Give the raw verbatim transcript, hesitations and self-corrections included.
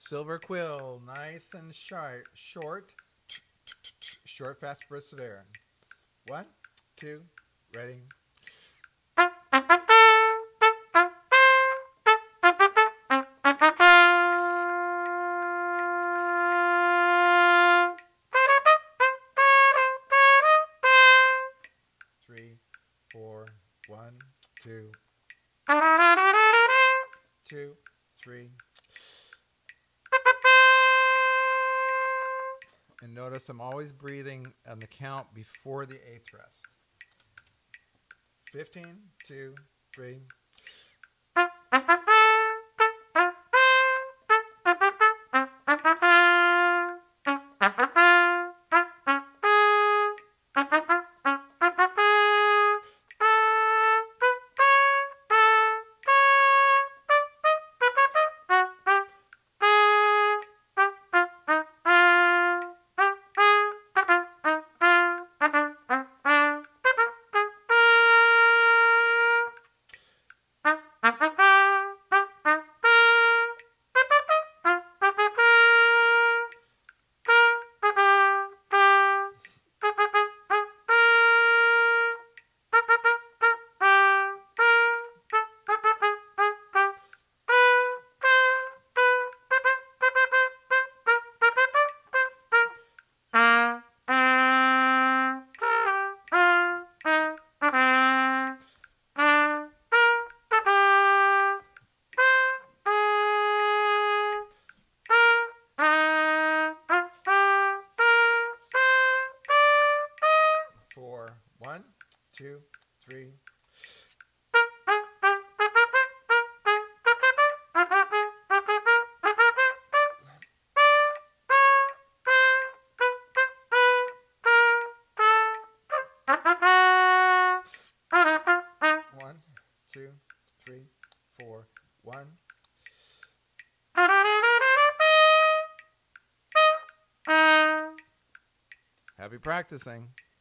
Silver quill, nice and sharp, short, short, fast bursts of air. One, two, ready. Three, four, one, two, two, three. And notice I'm always breathing on the count before the eighth rest. Fifteen, two, three. Four, one, two, three. One, two, three, four, one. Happy practicing.